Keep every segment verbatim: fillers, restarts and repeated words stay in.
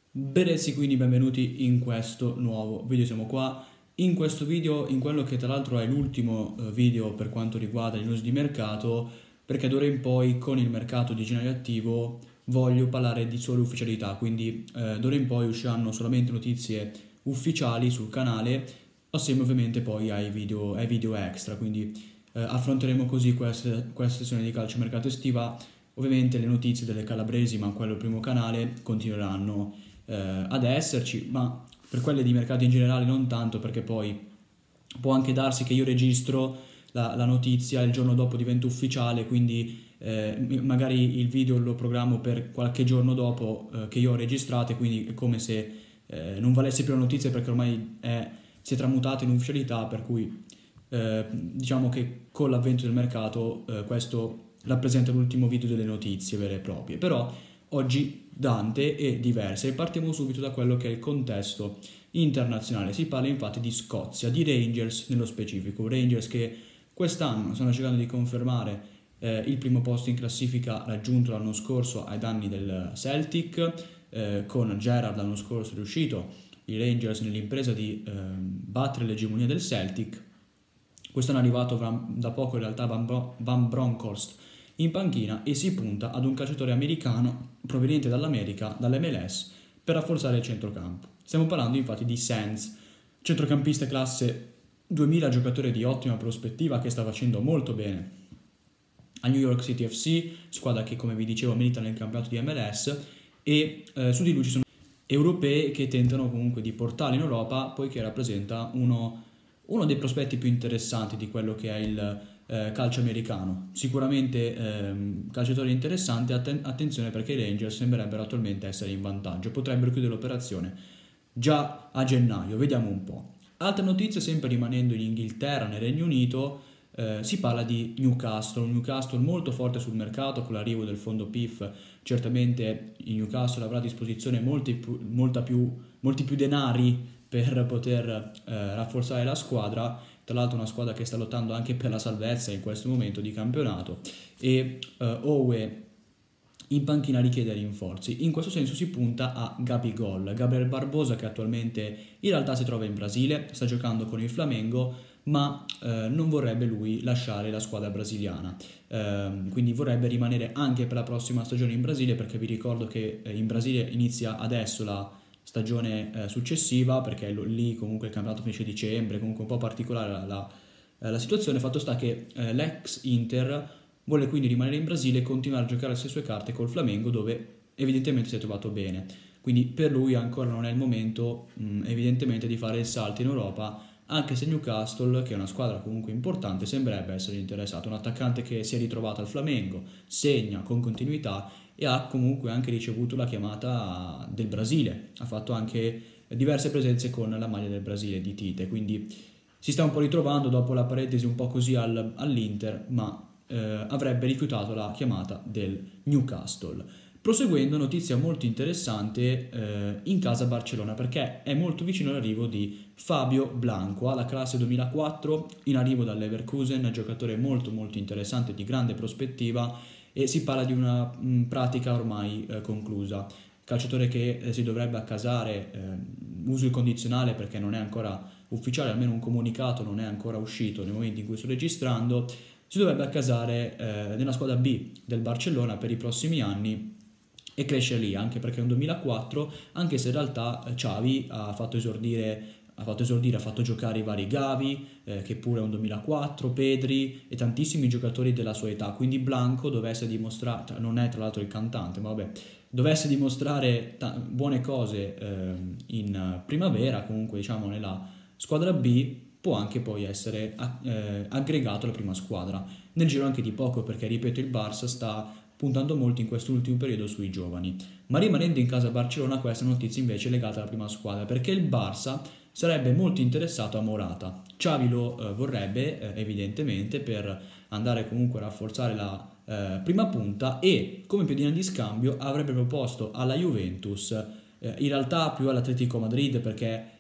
Berezzi, quindi benvenuti in questo nuovo video. Siamo qua in questo video, in quello che tra l'altro è l'ultimo eh, video per quanto riguarda le news di mercato, perché d'ora in poi con il mercato di gennaio attivo voglio parlare di sole ufficialità, quindi eh, d'ora in poi usciranno solamente notizie ufficiali sul canale, assieme ovviamente poi ai video, ai video extra, quindi eh, affronteremo così questa, questa sessione di calciomercato estiva. Ovviamente le notizie delle calabresi, ma quello è il primo canale, continueranno eh, ad esserci, ma per quelle di mercato in generale non tanto, perché poi può anche darsi che io registro la, la notizia il giorno dopo diventa ufficiale, quindi eh, magari il video lo programmo per qualche giorno dopo eh, che io ho registrato, e quindi è come se eh, non valesse più la notizia, perché ormai è, si è tramutata in ufficialità, per cui eh, diciamo che con l'avvento del mercato eh, questo rappresenta l'ultimo video delle notizie vere e proprie. Però oggi Dante è diversa e partiamo subito da quello che è il contesto internazionale. Si parla infatti di Scozia, di Rangers nello specifico, Rangers che quest'anno stanno cercando di confermare eh, il primo posto in classifica raggiunto l'anno scorso ai danni del Celtic, eh, con Gerrard l'anno scorso è riuscito i Rangers nell'impresa di eh, battere l'egemonia del Celtic. Quest'anno è arrivato da poco in realtà Van, Bro- Van Bronckhorst in panchina e si punta ad un calciatore americano proveniente dall'America, dall'M L S, per rafforzare il centrocampo. Stiamo parlando infatti di Sands, centrocampista classe duemila, giocatore di ottima prospettiva che sta facendo molto bene a New York City F C, squadra che come vi dicevo milita nel campionato di M L S, e eh, su di lui ci sono europei che tentano comunque di portarlo in Europa, poiché rappresenta uno, uno dei prospetti più interessanti di quello che è il eh, calcio americano. Sicuramente ehm, calciatore interessante, atten- attenzione perché i Rangers sembrerebbero attualmente essere in vantaggio, potrebbero chiudere l'operazione già a gennaio, vediamo un po'. Altra notizia, sempre rimanendo in Inghilterra, nel Regno Unito, eh, si parla di Newcastle, un Newcastle molto forte sul mercato con l'arrivo del fondo P I F. Certamente il Newcastle avrà a disposizione molti più, molta più, molti più denari per poter eh, rafforzare la squadra, tra l'altro una squadra che sta lottando anche per la salvezza in questo momento di campionato, e eh, Owe in panchina richiede rinforzi. In questo senso si punta a Gabigol, Gabriel Barbosa, che attualmente in realtà si trova in Brasile, sta giocando con il Flamengo, ma eh, non vorrebbe lui lasciare la squadra brasiliana, eh, quindi vorrebbe rimanere anche per la prossima stagione in Brasile, perché vi ricordo che eh, in Brasile inizia adesso la stagione eh, successiva, perché lo, lì comunque il campionato finisce a dicembre, comunque un po' particolare la, la, la situazione. Fatto sta che eh, l'ex Inter vuole quindi rimanere in Brasile e continuare a giocare le sue carte col Flamengo, dove evidentemente si è trovato bene. Quindi per lui ancora non è il momento mh, evidentemente di fare il salto in Europa, anche se Newcastle, che è una squadra comunque importante, sembrerebbe essere interessato. Un attaccante che si è ritrovato al Flamengo, segna con continuità e ha comunque anche ricevuto la chiamata del Brasile. Ha fatto anche diverse presenze con la maglia del Brasile di Tite, quindi si sta un po' ritrovando dopo la parentesi un po' così al, all'Inter, ma eh, avrebbe rifiutato la chiamata del Newcastle. Proseguendo, notizia molto interessante eh, in casa Barcellona, perché è molto vicino all'arrivo di Fabio Blanco, alla classe duemilaquattro, in arrivo dal Leverkusen, giocatore molto molto interessante, di grande prospettiva, e si parla di una mh, pratica ormai eh, conclusa. Calciatore che eh, si dovrebbe accasare, eh, uso il condizionale perché non è ancora ufficiale, almeno un comunicato non è ancora uscito nel momento in cui sto registrando, si dovrebbe accasare eh, nella squadra B del Barcellona per i prossimi anni e crescere lì, anche perché è un duemilaquattro, anche se in realtà Xavi ha fatto esordire ha fatto esordire, ha fatto giocare i vari Gavi, eh, che pure è un duemilaquattro, Pedri e tantissimi giocatori della sua età, quindi Blanco dovesse dimostrare, non è tra l'altro il cantante, ma vabbè, dovesse dimostrare ta- buone cose eh, in primavera, comunque diciamo nella squadra B, può anche poi essere eh, aggregato alla prima squadra, nel giro anche di poco, perché ripeto il Barça sta puntando molto in quest'ultimo periodo sui giovani. Ma rimanendo in casa Barcellona, questa notizia invece è legata alla prima squadra, perché il Barça sarebbe molto interessato a Morata. Xavi lo eh, vorrebbe eh, evidentemente per andare comunque a rafforzare la eh, prima punta, e come pedina di scambio avrebbe proposto alla Juventus, eh, in realtà più all'Atletico Madrid, perché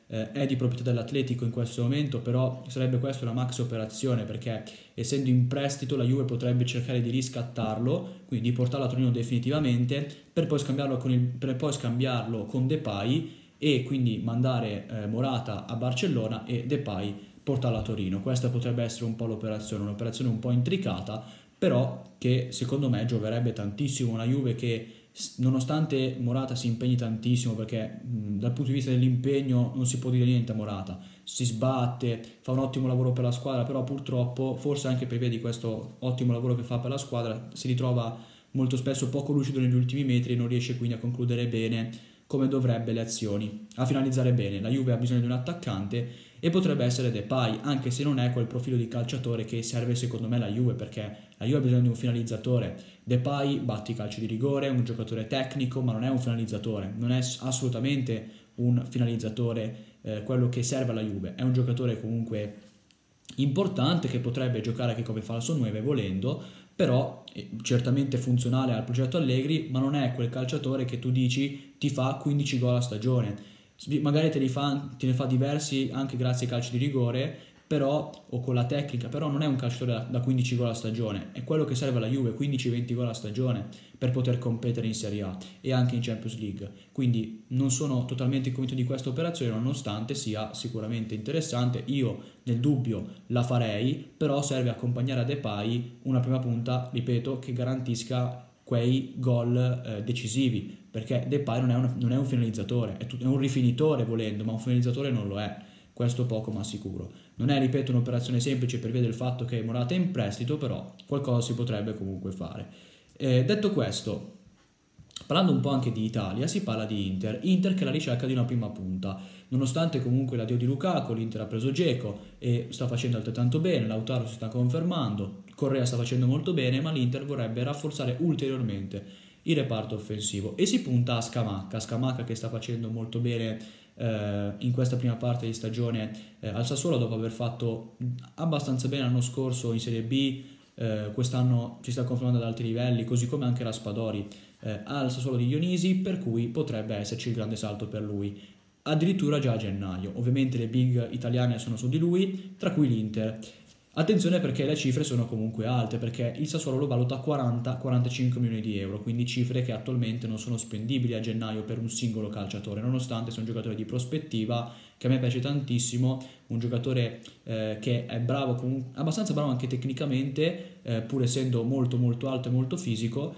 eh, è di proprietà dell'Atletico in questo momento, però sarebbe questa una max operazione, perché essendo in prestito la Juve potrebbe cercare di riscattarlo, quindi di portarlo a Torino definitivamente, per poi scambiarlo con, il, per poi scambiarlo con Depay e quindi mandare eh, Morata a Barcellona e Depay portarlo a Torino. Questa potrebbe essere un po' l'operazione, un'operazione un po' intricata, però che secondo me gioverebbe tantissimo una Juve che, nonostante Morata si impegni tantissimo, perché mh, dal punto di vista dell'impegno non si può dire niente a Morata, si sbatte, fa un ottimo lavoro per la squadra, però purtroppo, forse anche per via di questo ottimo lavoro che fa per la squadra, si ritrova molto spesso poco lucido negli ultimi metri e non riesce quindi a concludere bene come dovrebbe le azioni, a finalizzare bene. La Juve ha bisogno di un attaccante e potrebbe essere Depay, anche se non è quel profilo di calciatore che serve secondo me la Juve, perché la Juve ha bisogno di un finalizzatore. Depay batte i calci di rigore, è un giocatore tecnico, ma non è un finalizzatore, non è assolutamente un finalizzatore eh, quello che serve alla Juve, è un giocatore comunque importante che potrebbe giocare anche come falso nove volendo, però eh, certamente funzionale al progetto Allegri, ma non è quel calciatore che tu dici ti fa quindici gol a stagione. Magari te, li fa, te ne fa diversi anche grazie ai calci di rigore, però, o con la tecnica, però non è un calciatore da, da quindici gol a stagione, è quello che serve alla Juve, quindici venti gol a stagione per poter competere in Serie A e anche in Champions League. Quindi non sono totalmente convinto di questa operazione, nonostante sia sicuramente interessante. Io nel dubbio la farei, però serve accompagnare a Depay una prima punta, ripeto, che garantisca quei gol eh, decisivi, perché Depay non è, una, non è un finalizzatore, è, tut- è un rifinitore volendo, ma un finalizzatore non lo è, questo poco ma sicuro. Non è, ripeto, un'operazione semplice per via del fatto che Morata è in prestito, però qualcosa si potrebbe comunque fare. Eh, detto questo, parlando un po' anche di Italia, si parla di Inter, Inter che è alla ricerca di una prima punta, nonostante comunque l'addio di Lukaku, l'Inter ha preso Dzeko e sta facendo altrettanto bene, Lautaro si sta confermando, Correa sta facendo molto bene, ma l'Inter vorrebbe rafforzare ulteriormente il reparto offensivo e si punta a Scamacca, Scamacca che sta facendo molto bene eh, in questa prima parte di stagione eh, al Sassuolo, dopo aver fatto abbastanza bene l'anno scorso in Serie B, eh, quest'anno ci sta confermando ad alti livelli, così come anche Raspadori eh, al Sassuolo di Dionisi, per cui potrebbe esserci il grande salto per lui, addirittura già a gennaio. Ovviamente le big italiane sono su di lui, tra cui l'Inter. Attenzione perché le cifre sono comunque alte, perché il Sassuolo lo valuta a quaranta quarantacinque milioni di euro, quindi cifre che attualmente non sono spendibili a gennaio per un singolo calciatore, nonostante sia un giocatore di prospettiva che a me piace tantissimo, un giocatore eh, che è bravo, comunque, abbastanza bravo anche tecnicamente, eh, pur essendo molto molto alto e molto fisico,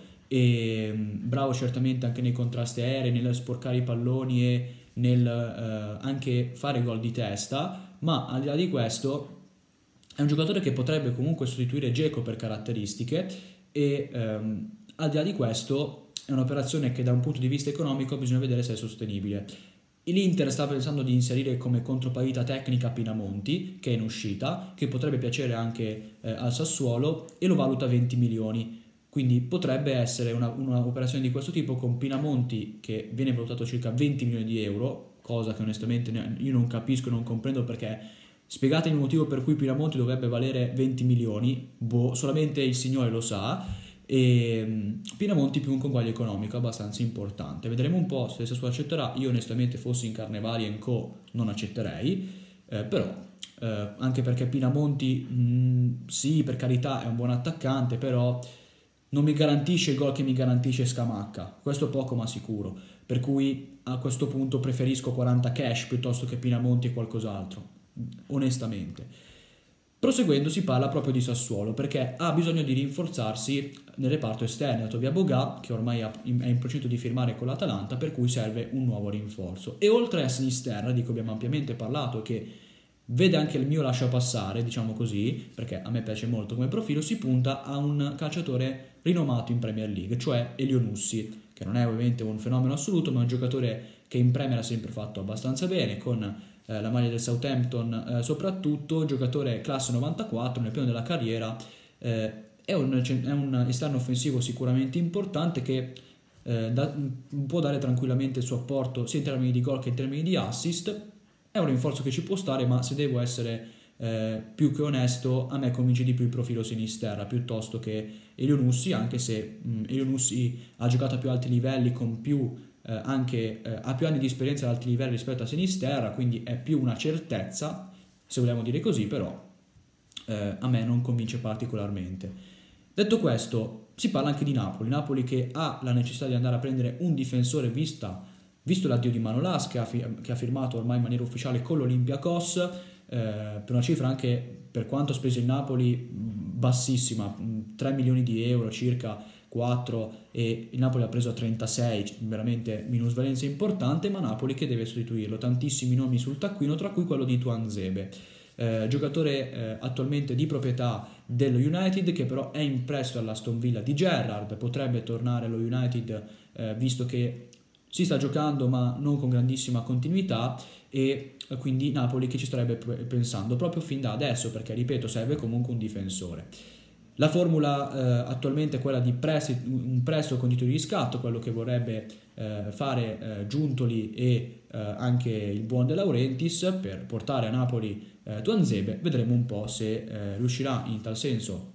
e mh, bravo certamente anche nei contrasti aerei, nel sporcare i palloni e nel eh, anche fare gol di testa, ma al di là di questo è un giocatore che potrebbe comunque sostituire Dzeko per caratteristiche e ehm, al di là di questo è un'operazione che da un punto di vista economico bisogna vedere se è sostenibile. L'Inter sta pensando di inserire come contropartita tecnica Pinamonti, che è in uscita, che potrebbe piacere anche eh, al Sassuolo, e lo valuta venti milioni. Quindi potrebbe essere una, una operazione di questo tipo con Pinamonti che viene valutato circa venti milioni di euro, cosa che onestamente io non capisco e non comprendo, perché spiegatemi il motivo per cui Pinamonti dovrebbe valere venti milioni, boh, solamente il Signore lo sa, e Pinamonti più un conguaglio economico abbastanza importante. Vedremo un po' se Sassuolo accetterà. Io onestamente fossi in Carnevali e Co non accetterei, eh, però eh, anche perché Pinamonti mh, sì, per carità è un buon attaccante, però non mi garantisce il gol che mi garantisce Scamacca, questo poco ma sicuro, per cui a questo punto preferisco quaranta cash piuttosto che Pinamonti e qualcos'altro, onestamente. Proseguendo si parla proprio di Sassuolo, perché ha bisogno di rinforzarsi nel reparto esterno. È andato via Boga, che ormai è in procinto di firmare con l'Atalanta, per cui serve un nuovo rinforzo. E oltre a Sinisterra, di cui abbiamo ampiamente parlato, che vede anche il mio lascia passare, diciamo così, perché a me piace molto come profilo, si punta a un calciatore rinomato in Premier League, cioè Elionussi, che non è ovviamente un fenomeno assoluto, ma è un giocatore che in Premier ha sempre fatto abbastanza bene, con eh, la maglia del Southampton eh, soprattutto, giocatore classe novantaquattro nel pieno della carriera, eh, è, un, è un esterno offensivo sicuramente importante che eh, da, può dare tranquillamente il suo apporto sia in termini di gol che in termini di assist. È un rinforzo che ci può stare, ma se devo essere eh, più che onesto, a me convince di più il profilo Sinisterra piuttosto che Elionussi, anche se mh, Elionussi ha giocato a più alti livelli con più eh, anche eh, ha più anni di esperienza ad alti livelli rispetto a Sinisterra, quindi è più una certezza, se vogliamo dire così, però eh, a me non convince particolarmente. Detto questo, si parla anche di Napoli, Napoli che ha la necessità di andare a prendere un difensore vista, visto l'addio di Manolas che ha, fi- che ha firmato ormai in maniera ufficiale con l'Olympiakos, eh, per una cifra anche, per quanto ha speso il Napoli, bassissima, tre milioni di euro circa, quattro, e il Napoli ha preso a trentasei, veramente minusvalenza importante, ma Napoli che deve sostituirlo, tantissimi nomi sul taccuino, tra cui quello di Tuanzebe. Eh, giocatore eh, attualmente di proprietà dello United, che però è in prestito all'Aston Villa di Gerrard, potrebbe tornare allo United eh, visto che si sta giocando ma non con grandissima continuità, e eh, quindi Napoli che ci starebbe pensando proprio fin da adesso, perché ripeto serve comunque un difensore. La formula eh, attualmente è quella di prestito, un prestito con titolo di riscatto, quello che vorrebbe eh, fare eh, Giuntoli e eh, anche il buon De Laurentiis per portare a Napoli eh, Tuanzebe. Vedremo un po' se eh, riuscirà in tal senso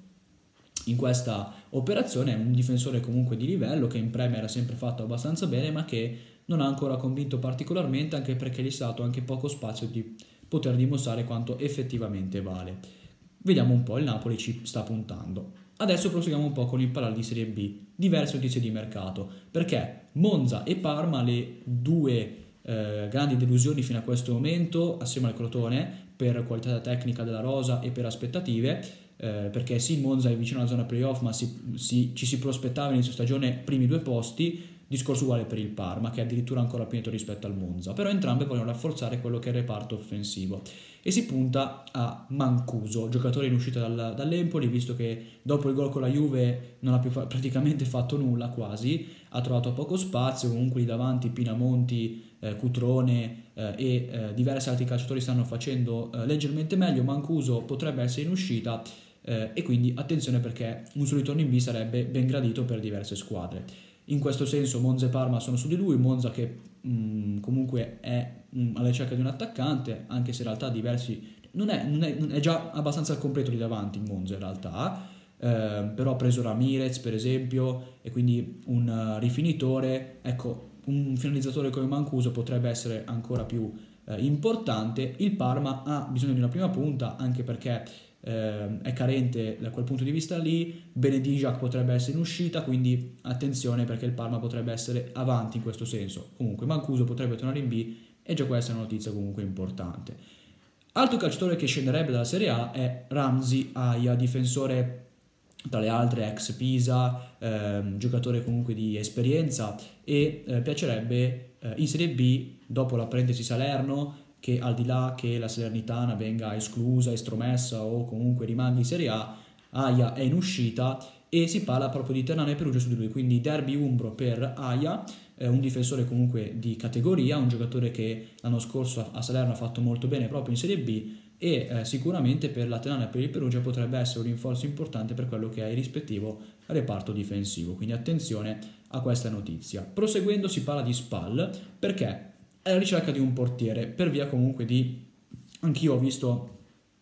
in questa operazione. È un difensore comunque di livello che in Premier ha sempre fatto abbastanza bene, ma che non ha ancora convinto particolarmente, anche perché gli è stato anche poco spazio di poter dimostrare quanto effettivamente vale. Vediamo un po', il Napoli ci sta puntando. Adesso proseguiamo un po' con il parlare di Serie B, diverse notizie di mercato, perché Monza e Parma, le due eh, grandi delusioni fino a questo momento, assieme al Crotone, per qualità tecnica della rosa e per aspettative, eh, perché sì, Monza è vicino alla zona playoff, ma si, si, ci si prospettava inizio stagione primi due posti. Discorso uguale per il Parma, che è addirittura ancora più netto rispetto al Monza, però entrambe vogliono rafforzare quello che è il reparto offensivo e si punta a Mancuso, giocatore in uscita dal, dall'Empoli, visto che dopo il gol con la Juve non ha più fa- praticamente fatto nulla quasi, ha trovato poco spazio, comunque lì davanti Pinamonti, eh, Cutrone eh, e eh, diversi altri calciatori stanno facendo eh, leggermente meglio. Mancuso potrebbe essere in uscita eh, e quindi attenzione, perché un suo ritorno in B sarebbe ben gradito per diverse squadre. In questo senso Monza e Parma sono su di lui, Monza che mh, comunque è mh, alla ricerca di un attaccante, anche se in realtà diversi non è, non è, non è già abbastanza al completo lì davanti il Monza in realtà, eh, però ha preso Ramirez per esempio, e quindi un uh, rifinitore. Ecco, un finalizzatore come Mancuso potrebbe essere ancora più eh, importante. Il Parma ha bisogno di una prima punta, anche perché eh, è carente da quel punto di vista lì. Benedijac potrebbe essere in uscita, quindi attenzione, perché il Parma potrebbe essere avanti in questo senso. Comunque Mancuso potrebbe tornare in B, e già questa è una notizia comunque importante. Altro calciatore che scenderebbe dalla Serie A è Ramzi Aya, difensore tra le altre ex Pisa, ehm, giocatore comunque di esperienza, e eh, piacerebbe eh, in Serie B, dopo la parentesi Salerno, che al di là che la Salernitana venga esclusa, estromessa o comunque rimanga in Serie A, Aya è in uscita e si parla proprio di Ternana e Perugia su di lui, quindi derby umbro per Aya, eh, un difensore comunque di categoria, un giocatore che l'anno scorso a Salerno ha fatto molto bene proprio in Serie B, e eh, sicuramente per la Ternana e per il Perugia potrebbe essere un rinforzo importante per quello che è il rispettivo reparto difensivo, quindi attenzione a questa notizia. Proseguendo si parla di Spal, perché è alla ricerca di un portiere, per via comunque di, anch'io ho visto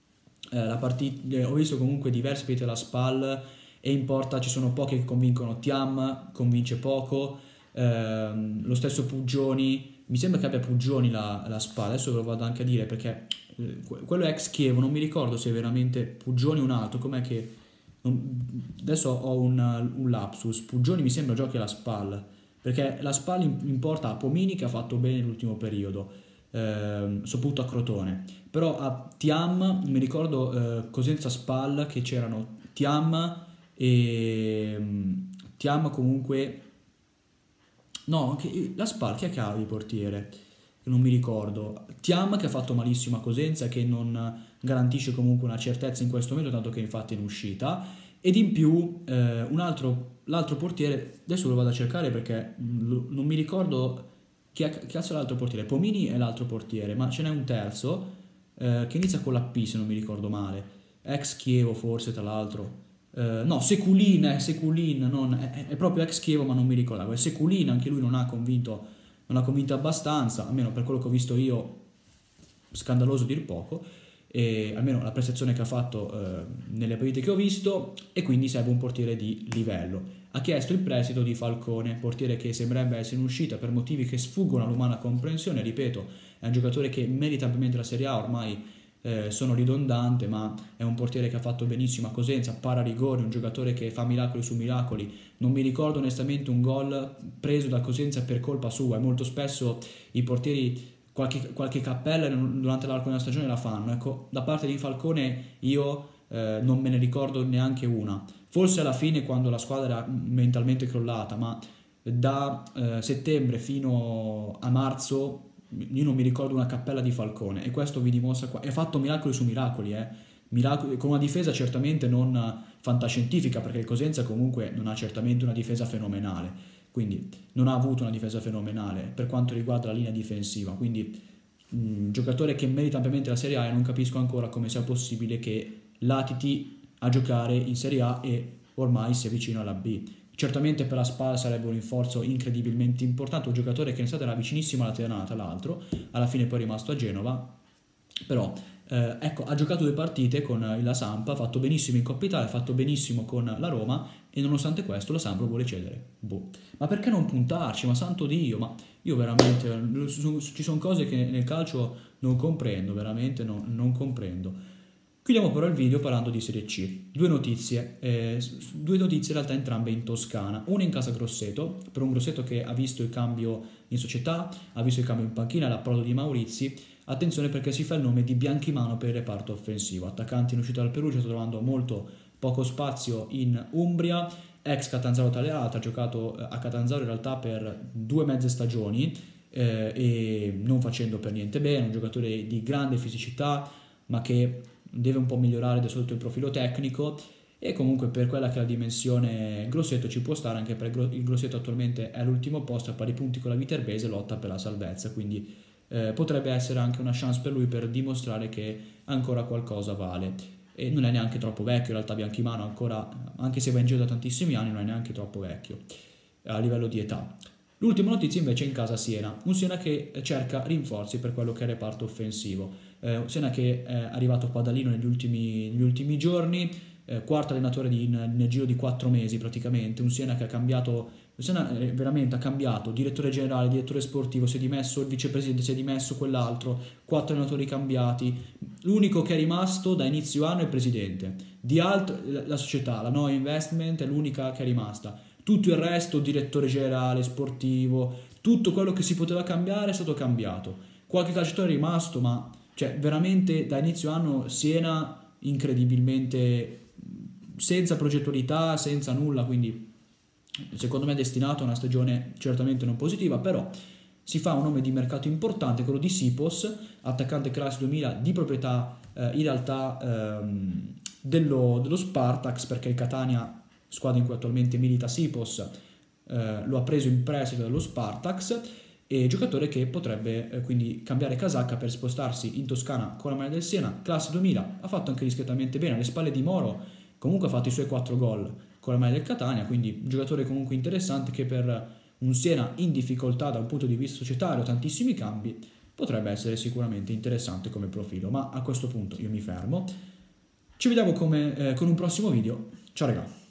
eh, la partita, eh, ho visto comunque diverse partite della Spal, e in porta ci sono pochi che convincono. Thiam convince poco, ehm, lo stesso Puggioni, mi sembra che abbia Puggioni la, la Spal, adesso ve lo vado anche a dire, perché eh, quello è ex Chievo, non mi ricordo se è veramente Puggioni o un altro, com'è che non, adesso ho un, un lapsus. Puggioni mi sembra giochi alla Spal, perché la Spal in, in porta a Pomini, che ha fatto bene nell'ultimo periodo, eh, soprattutto a Crotone, però a Thiam mi ricordo eh, Cosenza Spal che c'erano Thiam e Thiam comunque no, che, la Spal che ha di portiere, non mi ricordo. Thiam che ha fatto malissimo a Cosenza, che non garantisce comunque una certezza in questo momento, tanto che infatti è in uscita. Ed in più eh, un altro, l'altro portiere, adesso lo vado a cercare perché lo, non mi ricordo chi cazzo è l'altro portiere. Pomini è l'altro portiere, ma ce n'è un terzo eh, che inizia con la P, se non mi ricordo male, ex Chievo forse, tra l'altro. Uh, no, Seculin, è Seculin, non, è, è proprio ex Chievo, ma non mi ricordavo. È Seculin, anche lui non ha convinto, non ha convinto abbastanza, almeno per quello che ho visto io, scandaloso dir poco. e almeno la prestazione che ha fatto eh, nelle partite che ho visto, e quindi serve un portiere di livello. Ha chiesto il prestito di Falcone, portiere che sembrerebbe essere in uscita per motivi che sfuggono all'umana comprensione. Ripeto, è un giocatore che merita ampiamente la Serie A, ormai eh, sono ridondante, ma è un portiere che ha fatto benissimo a Cosenza, para rigori, un giocatore che fa miracoli su miracoli. Non mi ricordo onestamente un gol preso da Cosenza per colpa sua, e molto spesso i portieri qualche, qualche cappella durante l'arco della stagione la fanno. Ecco, da parte di Falcone io eh, non me ne ricordo neanche una. Forse alla fine, quando la squadra era mentalmente crollata, ma da eh, settembre fino a marzo io non mi ricordo una cappella di Falcone, e questo vi dimostra qua. Ha fatto miracoli su miracoli, eh. Miracoli, con una difesa certamente non fantascientifica, perché il Cosenza comunque non ha certamente una difesa fenomenale, quindi non ha avuto una difesa fenomenale per quanto riguarda la linea difensiva, quindi un giocatore che merita ampiamente la Serie A, e non capisco ancora come sia possibile che latiti a giocare in Serie A e ormai sia vicino alla B. Certamente per la Spal sarebbe un rinforzo incredibilmente importante, un giocatore che in estate era vicinissimo alla Ternana, tra l'altro, alla fine poi è rimasto a Genova, però eh, ecco, ha giocato due partite con la Samp, ha fatto benissimo in Coppa Italia, ha fatto benissimo con la Roma, e nonostante questo la Samp lo vuole cedere. Boh. Ma perché non puntarci? Ma santo Dio, ma io veramente, ci sono cose che nel calcio non comprendo, veramente no, non comprendo. Chiudiamo però il video parlando di Serie C. Due notizie, eh, due notizie in realtà entrambe in Toscana. Una in casa Grosseto, per un Grosseto che ha visto il cambio in società, ha visto il cambio in panchina, l'approdo di Maurizi. Attenzione, perché si fa il nome di Bianchimano per il reparto offensivo. Attaccante in uscita dal Perugia, sta trovando molto poco spazio in Umbria. Ex Catanzaro Taleata, ha giocato a Catanzaro in realtà per due mezze stagioni eh, e non facendo per niente bene. Un giocatore di grande fisicità, ma che deve un po' migliorare sotto il profilo tecnico, e comunque per quella che è la dimensione Grosseto ci può stare, anche perché il Grosseto attualmente è all'ultimo posto, a pari punti con la Viterbese, lotta per la salvezza, quindi eh, potrebbe essere anche una chance per lui per dimostrare che ancora qualcosa vale. E non è neanche troppo vecchio in realtà Bianchimano, ancora, anche se va in giro da tantissimi anni, non è neanche troppo vecchio a livello di età. L'ultima notizia invece è in casa Siena, un Siena che cerca rinforzi per quello che è il reparto offensivo. Eh, un Siena che è arrivato Padalino negli ultimi, negli ultimi giorni, eh, quarto allenatore di, in, nel giro di quattro mesi praticamente. Un Siena che ha cambiato, un Siena eh, veramente ha cambiato, direttore generale, direttore sportivo, si è dimesso il vicepresidente, si è dimesso quell'altro, quattro allenatori cambiati. L'unico che è rimasto da inizio anno è il presidente. Di altro, la società, la Noia Investment, è l'unica che è rimasta. Tutto il resto, direttore generale, sportivo, tutto quello che si poteva cambiare è stato cambiato. Qualche calciatore è rimasto, ma cioè veramente da inizio anno Siena incredibilmente senza progettualità, senza nulla, quindi secondo me è destinato a una stagione certamente non positiva, però si fa un nome di mercato importante, quello di Sipos, attaccante classe duemila di proprietà eh, in realtà ehm, dello, dello Spartax, perché il Catania, squadra in cui attualmente milita Sipos, eh, lo ha preso in prestito dallo Spartax, e giocatore che potrebbe eh, quindi cambiare casacca per spostarsi in Toscana con la maglia del Siena. Classe duemila, ha fatto anche discretamente bene, alle spalle di Moro comunque ha fatto i suoi quattro gol con la maglia del Catania, quindi un giocatore comunque interessante che per un Siena in difficoltà da un punto di vista societario, tantissimi cambi, potrebbe essere sicuramente interessante come profilo. Ma a questo punto io mi fermo, ci vediamo come, eh, con un prossimo video, ciao raga!